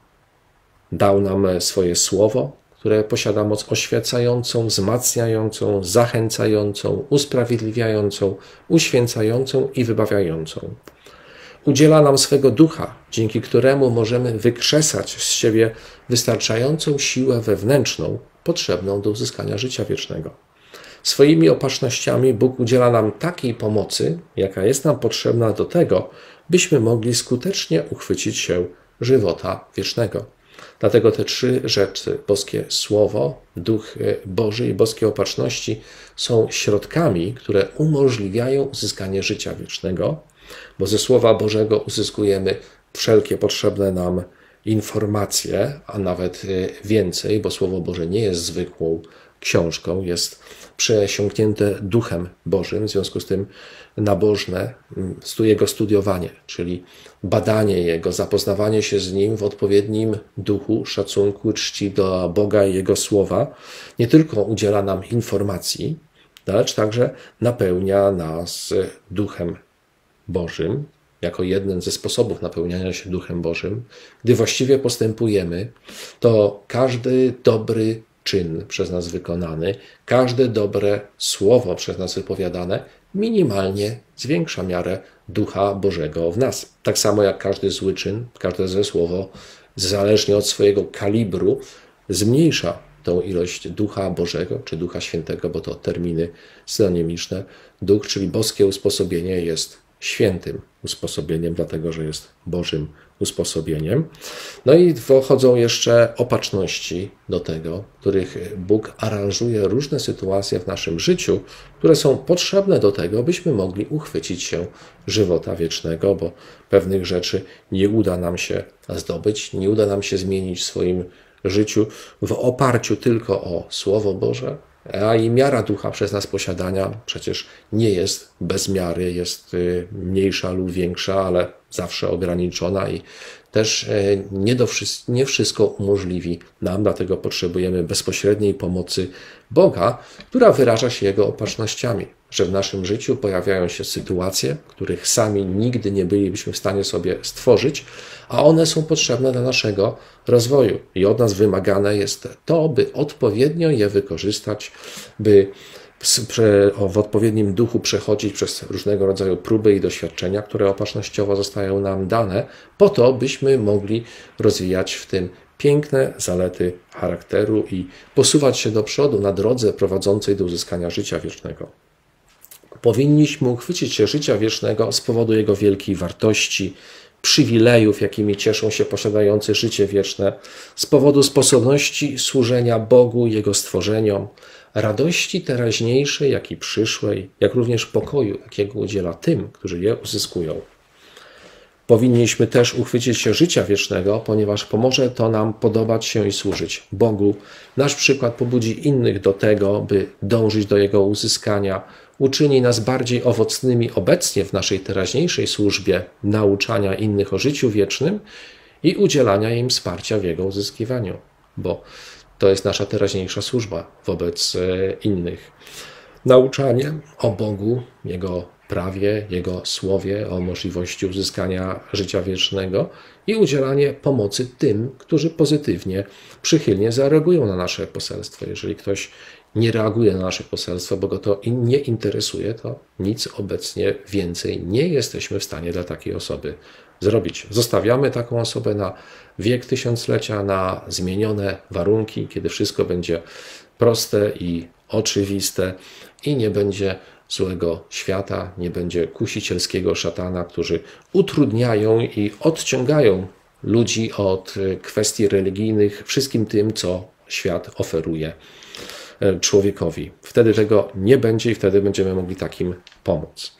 dał nam swoje słowo, które posiada moc oświecającą, wzmacniającą, zachęcającą, usprawiedliwiającą, uświęcającą i wybawiającą. Udziela nam swego ducha, dzięki któremu możemy wykrzesać z siebie wystarczającą siłę wewnętrzną, potrzebną do uzyskania życia wiecznego. Swoimi opatrznościami Bóg udziela nam takiej pomocy, jaka jest nam potrzebna do tego, byśmy mogli skutecznie uchwycić się żywota wiecznego. Dlatego te trzy rzeczy, boskie Słowo, Duch Boży i boskie opatrzności, są środkami, które umożliwiają uzyskanie życia wiecznego, bo ze Słowa Bożego uzyskujemy wszelkie potrzebne nam informacje, a nawet więcej, bo Słowo Boże nie jest zwykłą książką, jest przesiąknięte Duchem Bożym, w związku z tym nabożne jego studiowanie, czyli badanie Jego, zapoznawanie się z Nim w odpowiednim duchu, szacunku, czci do Boga i Jego Słowa, nie tylko udziela nam informacji, lecz także napełnia nas Duchem Bożym, jako jeden ze sposobów napełniania się Duchem Bożym. Gdy właściwie postępujemy, to każdy dobry czyn przez nas wykonany, każde dobre słowo przez nas wypowiadane minimalnie zwiększa miarę Ducha Bożego w nas. Tak samo jak każdy zły czyn, każde złe słowo, zależnie od swojego kalibru, zmniejsza tą ilość Ducha Bożego, czy Ducha Świętego, bo to terminy synonimiczne. Duch, czyli boskie usposobienie, jest świętym usposobieniem, dlatego że jest Bożym usposobieniem. No i dochodzą jeszcze opatrzności do tego, w których Bóg aranżuje różne sytuacje w naszym życiu, które są potrzebne do tego, byśmy mogli uchwycić się żywota wiecznego, bo pewnych rzeczy nie uda nam się zdobyć, nie uda nam się zmienić w swoim życiu w oparciu tylko o Słowo Boże, a i miara ducha przez nas posiadania przecież nie jest bez miary, jest mniejsza lub większa, ale zawsze ograniczona i też nie wszystko umożliwi nam, dlatego potrzebujemy bezpośredniej pomocy Boga, która wyraża się Jego opatrznościami. że w naszym życiu pojawiają się sytuacje, których sami nigdy nie bylibyśmy w stanie sobie stworzyć, a one są potrzebne dla naszego rozwoju. I od nas wymagane jest to, by odpowiednio je wykorzystać, by w odpowiednim duchu przechodzić przez różnego rodzaju próby i doświadczenia, które opatrznościowo zostają nam dane, po to, byśmy mogli rozwijać w tym piękne zalety charakteru i posuwać się do przodu na drodze prowadzącej do uzyskania życia wiecznego. Powinniśmy uchwycić się życia wiecznego z powodu jego wielkiej wartości, przywilejów, jakimi cieszą się posiadający życie wieczne, z powodu sposobności służenia Bogu i Jego stworzeniom, radości teraźniejszej, jak i przyszłej, jak również pokoju, jakiego udziela tym, którzy je uzyskują. Powinniśmy też uchwycić się życia wiecznego, ponieważ pomoże to nam podobać się i służyć Bogu. Nasz przykład pobudzi innych do tego, by dążyć do Jego uzyskania, uczyni nas bardziej owocnymi obecnie w naszej teraźniejszej służbie nauczania innych o życiu wiecznym i udzielania im wsparcia w jego uzyskiwaniu, bo to jest nasza teraźniejsza służba wobec innych. Nauczanie o Bogu, Jego prawie, Jego słowie, o możliwości uzyskania życia wiecznego i udzielanie pomocy tym, którzy pozytywnie, przychylnie zareagują na nasze poselstwo. Jeżeli ktoś nie reaguje na nasze poselstwo, bo go to nie interesuje, to nic obecnie więcej nie jesteśmy w stanie dla takiej osoby zrobić. Zostawiamy taką osobę na wiek tysiąclecia, na zmienione warunki, kiedy wszystko będzie proste i oczywiste i nie będzie złego świata, nie będzie kusicielskiego szatana, którzy utrudniają i odciągają ludzi od kwestii religijnych, wszystkim tym, co świat oferuje człowiekowi. Wtedy tego nie będzie i wtedy będziemy mogli takim pomóc.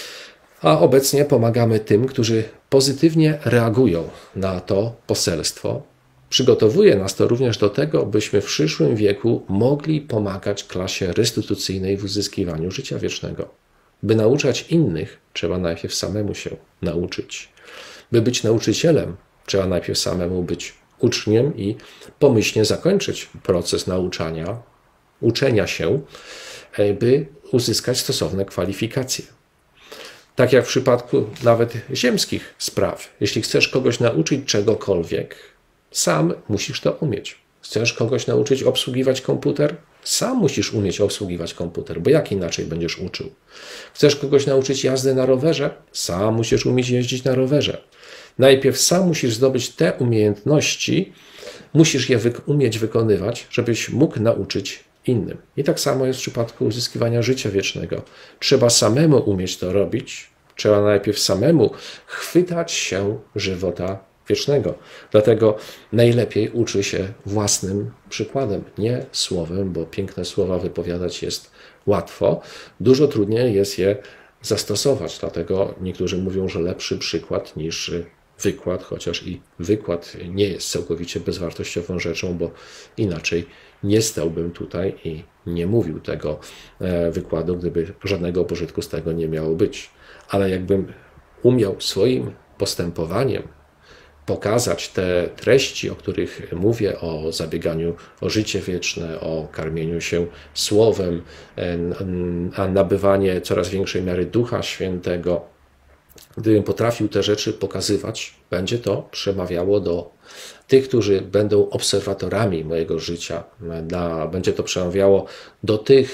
A obecnie pomagamy tym, którzy pozytywnie reagują na to poselstwo. Przygotowuje nas to również do tego, byśmy w przyszłym wieku mogli pomagać klasie restytucyjnej w uzyskiwaniu życia wiecznego. By nauczać innych, trzeba najpierw samemu się nauczyć. By być nauczycielem, trzeba najpierw samemu być uczniem i pomyślnie zakończyć proces uczenia się, by uzyskać stosowne kwalifikacje. Tak jak w przypadku nawet ziemskich spraw. Jeśli chcesz kogoś nauczyć czegokolwiek, sam musisz to umieć. Chcesz kogoś nauczyć obsługiwać komputer? Sam musisz umieć obsługiwać komputer, bo jak inaczej będziesz uczył? Chcesz kogoś nauczyć jazdy na rowerze? Sam musisz umieć jeździć na rowerze. Najpierw sam musisz zdobyć te umiejętności, musisz je umieć wykonywać, żebyś mógł nauczyć innym. I tak samo jest w przypadku uzyskiwania życia wiecznego. Trzeba samemu umieć to robić, trzeba najpierw samemu chwytać się żywota wiecznego. Dlatego najlepiej uczy się własnym przykładem, nie słowem, bo piękne słowa wypowiadać jest łatwo, dużo trudniej jest je zastosować. Dlatego niektórzy mówią, że lepszy przykład niż wykład, chociaż i wykład nie jest całkowicie bezwartościową rzeczą, bo inaczej nie stałbym tutaj i nie mówił tego wykładu, gdyby żadnego pożytku z tego nie miało być. Ale jakbym umiał swoim postępowaniem pokazać te treści, o których mówię, o zabieganiu o życie wieczne, o karmieniu się słowem, a nabywanie coraz większej miary Ducha Świętego, gdybym potrafił te rzeczy pokazywać, będzie to przemawiało do tych, którzy będą obserwatorami mojego życia. Będzie to przemawiało do tych,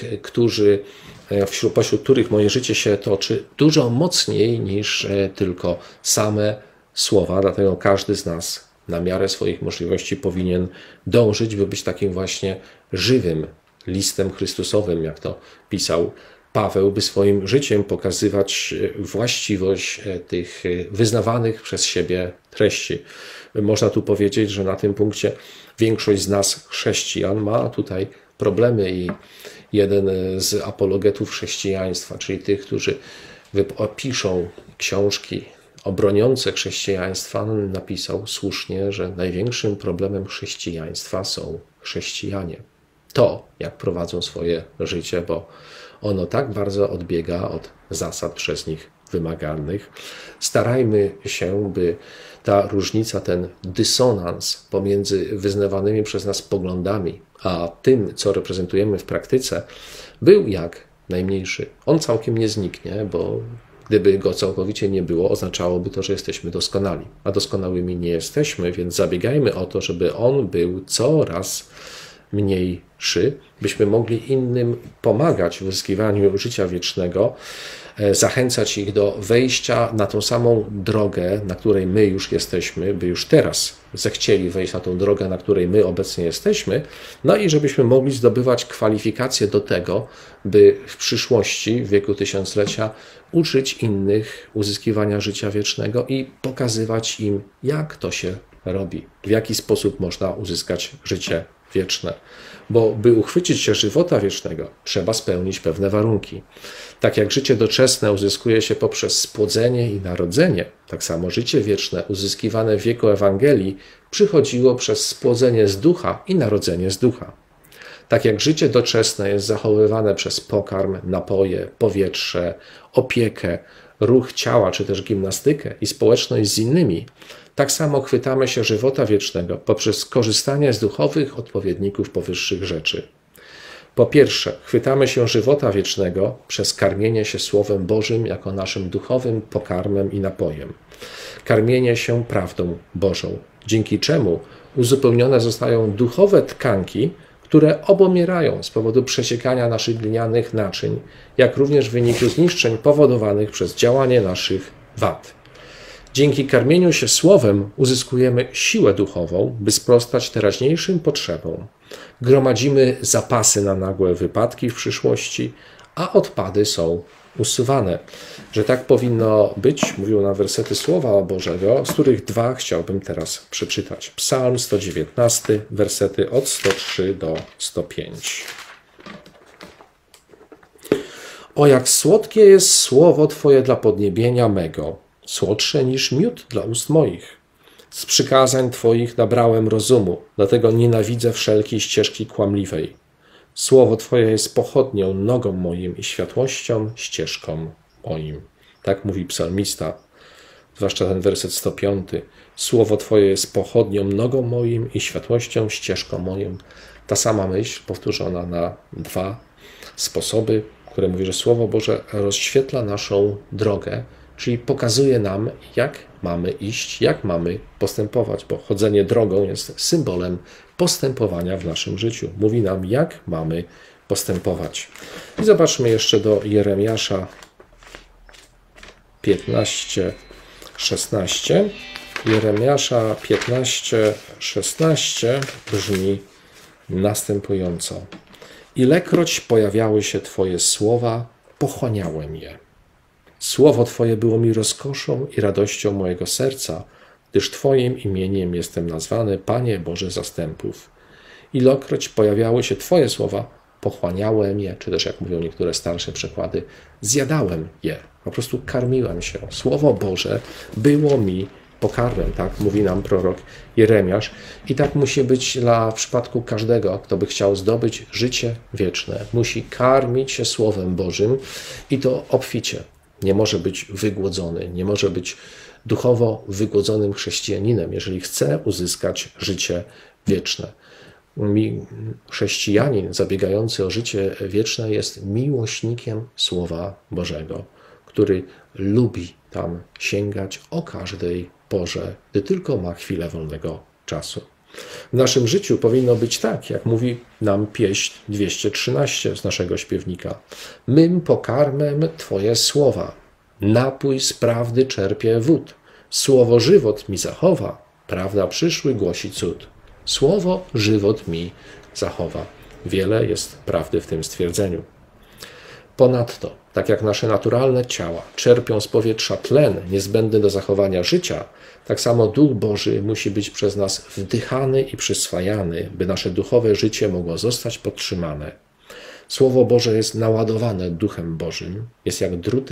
pośród których moje życie się toczy dużo mocniej niż tylko same słowa. Dlatego każdy z nas na miarę swoich możliwości powinien dążyć, by być takim właśnie żywym listem Chrystusowym, jak to pisał Paweł, by swoim życiem pokazywać właściwość tych wyznawanych przez siebie treści. Można tu powiedzieć, że na tym punkcie większość z nas chrześcijan ma tutaj problemy i jeden z apologetów chrześcijaństwa, czyli tych, którzy piszą książki obroniące chrześcijaństwa, napisał słusznie, że największym problemem chrześcijaństwa są chrześcijanie. To, jak prowadzą swoje życie, bo ono tak bardzo odbiega od zasad przez nich wymaganych. Starajmy się, by ta różnica, ten dysonans pomiędzy wyznawanymi przez nas poglądami, a tym, co reprezentujemy w praktyce, był jak najmniejszy. On całkiem nie zniknie, bo gdyby go całkowicie nie było, oznaczałoby to, że jesteśmy doskonali. A doskonałymi nie jesteśmy, więc zabiegajmy o to, żeby on był coraz mniejszy, byśmy mogli innym pomagać w uzyskiwaniu życia wiecznego, zachęcać ich do wejścia na tą samą drogę, na której my już jesteśmy, by już teraz zechcieli wejść na tą drogę, na której my obecnie jesteśmy, no i żebyśmy mogli zdobywać kwalifikacje do tego, by w przyszłości, w wieku tysiąclecia, uczyć innych uzyskiwania życia wiecznego i pokazywać im, jak to się robi, w jaki sposób można uzyskać życie wieczne. Bo by uchwycić się żywota wiecznego, trzeba spełnić pewne warunki. Tak jak życie doczesne uzyskuje się poprzez spłodzenie i narodzenie, tak samo życie wieczne uzyskiwane w wieku Ewangelii przychodziło przez spłodzenie z ducha i narodzenie z ducha. Tak jak życie doczesne jest zachowywane przez pokarm, napoje, powietrze, opiekę, ruch ciała czy też gimnastykę i społeczność z innymi, tak samo chwytamy się żywota wiecznego poprzez korzystanie z duchowych odpowiedników powyższych rzeczy. Po pierwsze, chwytamy się żywota wiecznego przez karmienie się Słowem Bożym jako naszym duchowym pokarmem i napojem. Karmienie się prawdą Bożą, dzięki czemu uzupełnione zostają duchowe tkanki, które obumierają z powodu przeciekania naszych glinianych naczyń, jak również w wyniku zniszczeń powodowanych przez działanie naszych wad. Dzięki karmieniu się Słowem uzyskujemy siłę duchową, by sprostać teraźniejszym potrzebom. Gromadzimy zapasy na nagłe wypadki w przyszłości, a odpady są usuwane. Że tak powinno być, mówią nam wersety Słowa Bożego, z których dwa chciałbym teraz przeczytać. Psalm 119, wersety od 103 do 105. O, jak słodkie jest słowo Twoje dla podniebienia mego, słodsze niż miód dla ust moich. Z przykazań Twoich nabrałem rozumu, dlatego nienawidzę wszelkiej ścieżki kłamliwej. Słowo Twoje jest pochodnią nogą moim i światłością ścieżką moim. Tak mówi psalmista, zwłaszcza ten werset 105. Słowo Twoje jest pochodnią nogą moim i światłością ścieżką moim. Ta sama myśl powtórzona na dwa sposoby, które mówi, że Słowo Boże rozświetla naszą drogę, czyli pokazuje nam, jak mamy iść, jak mamy postępować, bo chodzenie drogą jest symbolem postępowania w naszym życiu. Mówi nam, jak mamy postępować. I zobaczmy jeszcze do Jeremiasza 15, 16. Jeremiasza 15, 16 brzmi następująco. Ilekroć pojawiały się Twoje słowa, pochłaniałem je. Słowo Twoje było mi rozkoszą i radością mojego serca, gdyż Twoim imieniem jestem nazwany, Panie Boże zastępów. Ilekroć pojawiały się Twoje słowa, pochłaniałem je, czy też jak mówią niektóre starsze przekłady, zjadałem je, po prostu karmiłem się. Słowo Boże było mi pokarmem, tak mówi nam prorok Jeremiasz. I tak musi być w przypadku każdego, kto by chciał zdobyć życie wieczne. Musi karmić się Słowem Bożym i to obficie. Nie może być wygłodzony, nie może być duchowo wygłodzonym chrześcijaninem, jeżeli chce uzyskać życie wieczne. Chrześcijanin zabiegający o życie wieczne jest miłośnikiem Słowa Bożego, który lubi tam sięgać o każdej porze, gdy tylko ma chwilę wolnego czasu. W naszym życiu powinno być tak, jak mówi nam pieśń 213 z naszego śpiewnika. Mym pokarmem Twoje słowa, napój z prawdy czerpie wód. Słowo żywot mi zachowa, prawda przyszły głosi cud. Słowo żywot mi zachowa. Wiele jest prawdy w tym stwierdzeniu. Ponadto, tak jak nasze naturalne ciała czerpią z powietrza tlen niezbędny do zachowania życia, tak samo Duch Boży musi być przez nas wdychany i przyswajany, by nasze duchowe życie mogło zostać podtrzymane. Słowo Boże jest naładowane Duchem Bożym, jest jak drut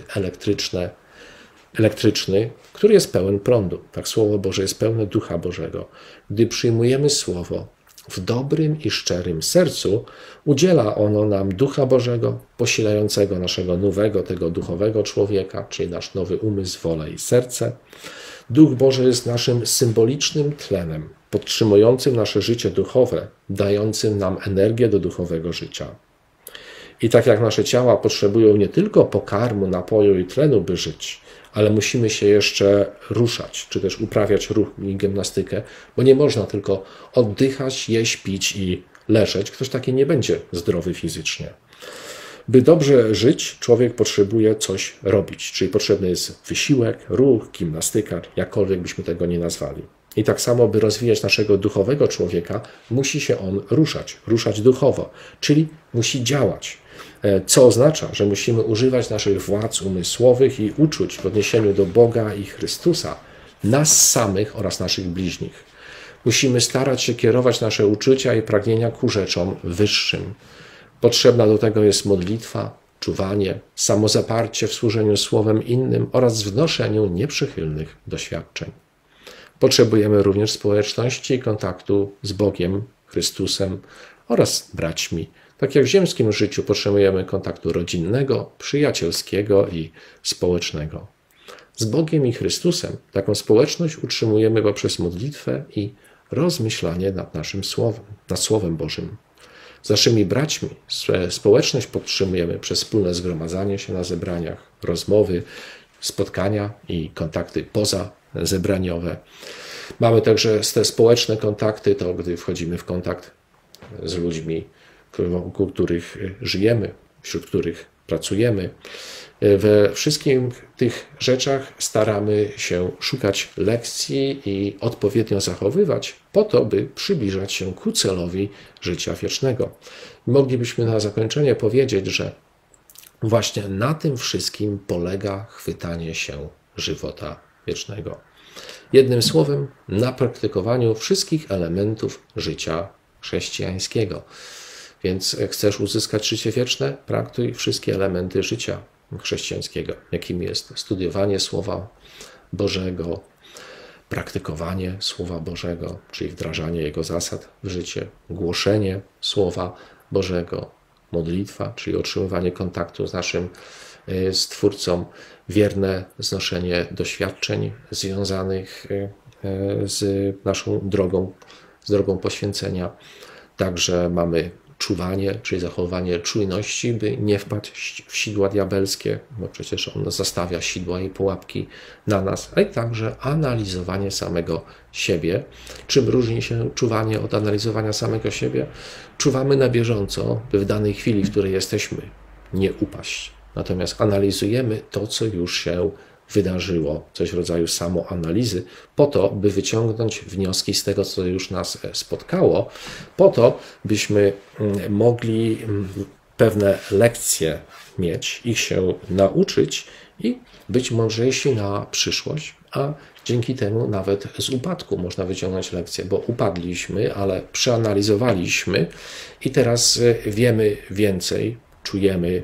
elektryczny, który jest pełen prądu. Tak Słowo Boże jest pełne Ducha Bożego. Gdy przyjmujemy Słowo w dobrym i szczerym sercu, udziela ono nam Ducha Bożego, posilającego naszego nowego, tego duchowego człowieka, czyli nasz nowy umysł, wolę i serce. Duch Boży jest naszym symbolicznym tlenem, podtrzymującym nasze życie duchowe, dającym nam energię do duchowego życia. I tak jak nasze ciała potrzebują nie tylko pokarmu, napoju i tlenu, by żyć, ale musimy się jeszcze ruszać, czy też uprawiać ruch i gimnastykę, bo nie można tylko oddychać, jeść, pić i leżeć. Ktoś taki nie będzie zdrowy fizycznie. By dobrze żyć, człowiek potrzebuje coś robić, czyli potrzebny jest wysiłek, ruch, gimnastyka, jakkolwiek byśmy tego nie nazwali. I tak samo, by rozwijać naszego duchowego człowieka, musi się on ruszać duchowo, czyli musi działać. Co oznacza, że musimy używać naszych władz umysłowych i uczuć w odniesieniu do Boga i Chrystusa, nas samych oraz naszych bliźnich. Musimy starać się kierować nasze uczucia i pragnienia ku rzeczom wyższym. Potrzebna do tego jest modlitwa, czuwanie, samozaparcie w służeniu słowem innym oraz wnoszeniu nieprzychylnych doświadczeń. Potrzebujemy również społeczności i kontaktu z Bogiem, Chrystusem oraz braćmi. Tak jak w ziemskim życiu potrzebujemy kontaktu rodzinnego, przyjacielskiego i społecznego. Z Bogiem i Chrystusem taką społeczność utrzymujemy poprzez modlitwę i rozmyślanie nad naszym Słowem, nad Słowem Bożym. Z naszymi braćmi społeczność podtrzymujemy przez wspólne zgromadzanie się na zebraniach, rozmowy, spotkania i kontakty pozazebraniowe. Mamy także te społeczne kontakty, to gdy wchodzimy w kontakt z ludźmi, wokół których żyjemy, wśród których pracujemy. We wszystkich tych rzeczach staramy się szukać lekcji i odpowiednio zachowywać po to, by przybliżać się ku celowi życia wiecznego. Moglibyśmy na zakończenie powiedzieć, że właśnie na tym wszystkim polega chwytanie się żywota wiecznego. Jednym słowem, na praktykowaniu wszystkich elementów życia chrześcijańskiego. Więc chcesz uzyskać życie wieczne? Praktykuj wszystkie elementy życia chrześcijańskiego, jakim jest studiowanie Słowa Bożego, praktykowanie Słowa Bożego, czyli wdrażanie Jego zasad w życie, głoszenie Słowa Bożego, modlitwa, czyli otrzymywanie kontaktu z naszym Stwórcą, wierne znoszenie doświadczeń związanych z naszą drogą, z drogą poświęcenia. Także mamy czuwanie, czyli zachowanie czujności, by nie wpaść w sidła diabelskie, bo przecież on zastawia sidła i pułapki na nas, a także analizowanie samego siebie. Czym różni się czuwanie od analizowania samego siebie? Czuwamy na bieżąco, by w danej chwili, w której jesteśmy, nie upaść. Natomiast analizujemy to, co już się wydarzyło, coś w rodzaju samoanalizy, po to, by wyciągnąć wnioski z tego, co już nas spotkało, po to, byśmy mogli pewne lekcje mieć, ich się nauczyć i być mądrzejsi na przyszłość, a dzięki temu nawet z upadku można wyciągnąć lekcje, bo upadliśmy, ale przeanalizowaliśmy i teraz wiemy więcej, czujemy,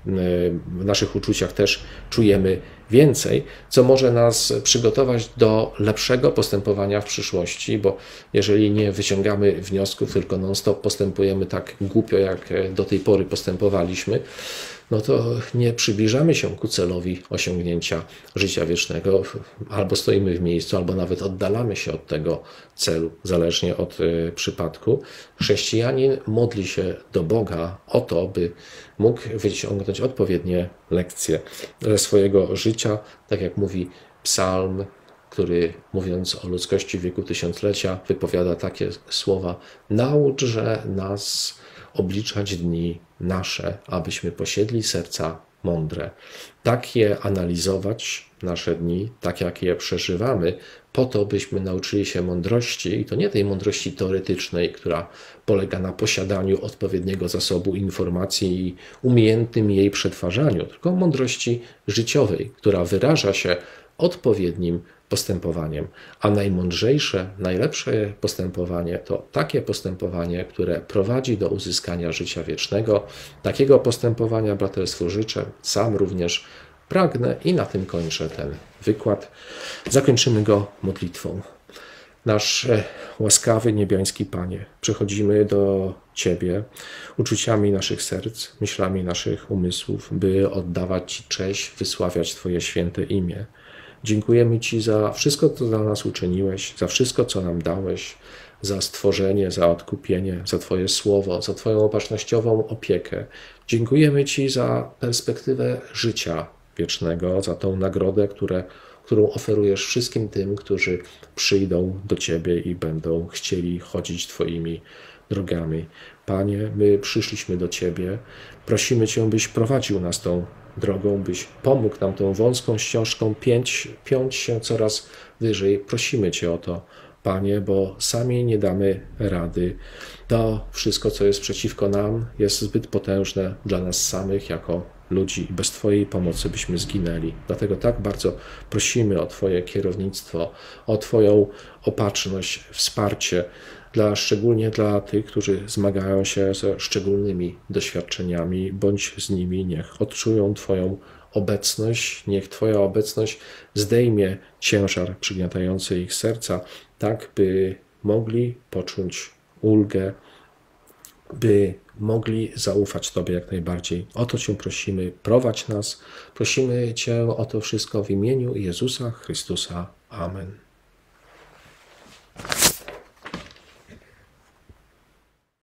w naszych uczuciach też czujemy więcej, co może nas przygotować do lepszego postępowania w przyszłości, bo jeżeli nie wyciągamy wniosków, tylko non-stop postępujemy tak głupio, jak do tej pory postępowaliśmy, no to nie przybliżamy się ku celowi osiągnięcia życia wiecznego. Albo stoimy w miejscu, albo nawet oddalamy się od tego celu, zależnie od przypadku. Chrześcijanin modli się do Boga o to, by mógł wyciągnąć odpowiednie lekcje ze swojego życia, tak jak mówi psalm, który mówiąc o ludzkości w wieku tysiąclecia wypowiada takie słowa: nauczże nas obliczać dni nasze, abyśmy posiedli serca mądre. Tak je analizować, nasze dni, tak jak je przeżywamy, po to, byśmy nauczyli się mądrości, i to nie tej mądrości teoretycznej, która polega na posiadaniu odpowiedniego zasobu informacji i umiejętnym jej przetwarzaniu, tylko mądrości życiowej, która wyraża się odpowiednim postępowaniem. A najmądrzejsze, najlepsze postępowanie to takie postępowanie, które prowadzi do uzyskania życia wiecznego. Takiego postępowania braterstwu życzę, sam również pragnę i na tym kończę ten wykład. Zakończymy go modlitwą. Nasz łaskawy, niebiański Panie, przychodzimy do Ciebie uczuciami naszych serc, myślami naszych umysłów, by oddawać Ci cześć, wysławiać Twoje święte imię. Dziękujemy Ci za wszystko, co dla nas uczyniłeś, za wszystko, co nam dałeś, za stworzenie, za odkupienie, za Twoje słowo, za Twoją opatrznościową opiekę. Dziękujemy Ci za perspektywę życia wiecznego, za tą nagrodę, którą oferujesz wszystkim tym, którzy przyjdą do Ciebie i będą chcieli chodzić Twoimi drogami. Panie, my przyszliśmy do Ciebie, prosimy Cię, byś prowadził nas tą drogą, byś pomógł nam tą wąską ścieżką piąć się coraz wyżej. Prosimy Cię o to, Panie, bo sami nie damy rady. To wszystko, co jest przeciwko nam, jest zbyt potężne dla nas samych jako ludzi i bez Twojej pomocy byśmy zginęli. Dlatego tak bardzo prosimy o Twoje kierownictwo, o Twoją opatrzność, wsparcie, szczególnie dla tych, którzy zmagają się ze szczególnymi doświadczeniami, bądź z nimi, niech odczują Twoją obecność, niech Twoja obecność zdejmie ciężar przygniatający ich serca, tak by mogli poczuć ulgę, by mogli zaufać Tobie jak najbardziej. O to Cię prosimy, prowadź nas. Prosimy Cię o to wszystko w imieniu Jezusa Chrystusa. Amen.